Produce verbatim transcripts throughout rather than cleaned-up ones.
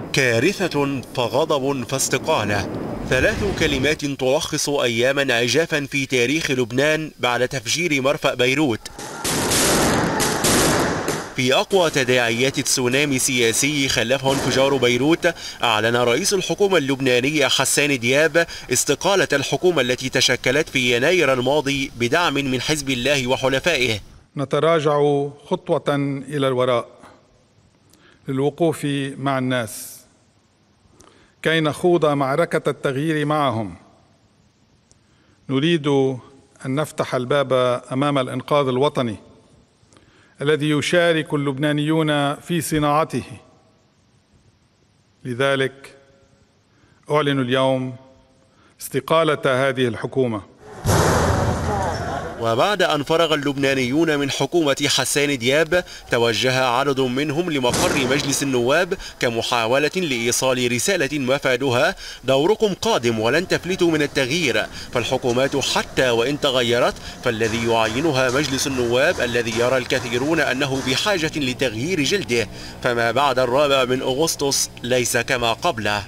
كارثة فغضب فاستقالة، ثلاث كلمات تلخص أياما عجافا في تاريخ لبنان بعد تفجير مرفأ بيروت. في أقوى تداعيات تسونامي السياسي خلفه انفجار بيروت، أعلن رئيس الحكومة اللبنانية حسان دياب استقالة الحكومة التي تشكلت في يناير الماضي بدعم من حزب الله وحلفائه. نتراجع خطوة إلى الوراء للوقوف مع الناس كي نخوض معركة التغيير معهم. نريد أن نفتح الباب أمام الإنقاذ الوطني الذي يشارك اللبنانيون في صناعته. لذلك أعلن اليوم استقالة هذه الحكومة. وبعد أن فرغ اللبنانيون من حكومة حسان دياب، توجه عدد منهم لمقر مجلس النواب كمحاولة لإيصال رسالة مفادها دوركم قادم ولن تفلتوا من التغيير، فالحكومات حتى وإن تغيرت فالذي يعينها مجلس النواب الذي يرى الكثيرون أنه بحاجة لتغيير جلده، فما بعد الرابع من أغسطس ليس كما قبله.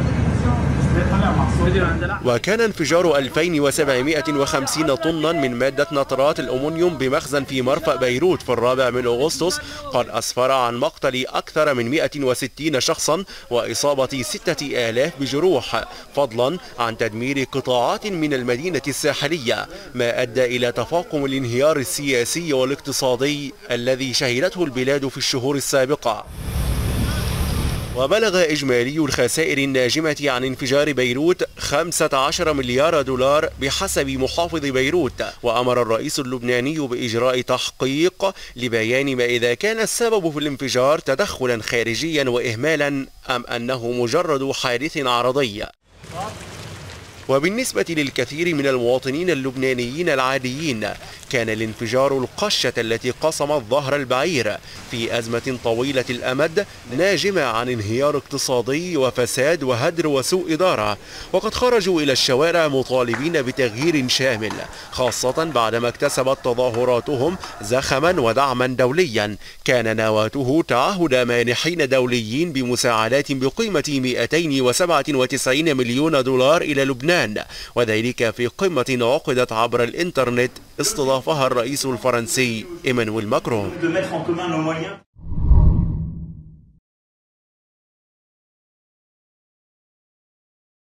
وكان انفجار ألفين وسبعمائة وخمسين طنا من مادة نترات الأمونيوم بمخزن في مرفأ بيروت في الرابع من أغسطس قد أسفر عن مقتل أكثر من مئة وستين شخصا وإصابة ستة آلاف بجروح، فضلا عن تدمير قطاعات من المدينة الساحلية، ما أدى إلى تفاقم الانهيار السياسي والاقتصادي الذي شهدته البلاد في الشهور السابقة. وبلغ إجمالي الخسائر الناجمة عن انفجار بيروت خمسة عشر مليار دولار بحسب محافظ بيروت، وأمر الرئيس اللبناني بإجراء تحقيق لبيان ما إذا كان السبب في الانفجار تدخلا خارجيا وإهمالا أم أنه مجرد حادث عرضي. وبالنسبة للكثير من المواطنين اللبنانيين العاديين، كان الانفجار القشة التي قصمت ظهر البعير في أزمة طويلة الأمد ناجمة عن انهيار اقتصادي وفساد وهدر وسوء إدارة، وقد خرجوا إلى الشوارع مطالبين بتغيير شامل، خاصة بعدما اكتسبت تظاهراتهم زخما ودعما دوليا كان نواته تعهد مانحين دوليين بمساعدات بقيمة مئتين وسبعة وتسعين مليون دولار إلى لبنان، وذلك في قمة عقدت عبر الإنترنت استضافها الرئيس الفرنسي إيمانويل ماكرون.